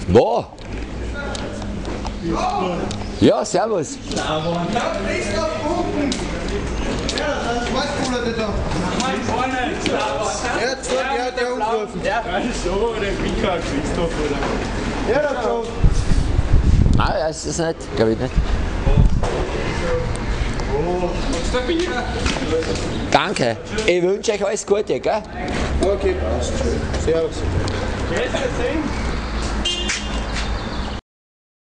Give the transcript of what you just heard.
Wo? Ja, servus. Ja, Christoph unten! Ja, das Schwarzpuder da. Mein vorne, Er hat gesagt, er hat ja umgerufen. ja, so, oder Mika, Christoph, oder? Ja, das schon. Ah, ja, ist das nicht? Glaube ich nicht. Danke. Ich wünsche euch alles Gute, gell? Okay, passt. Servus. Grüß dich,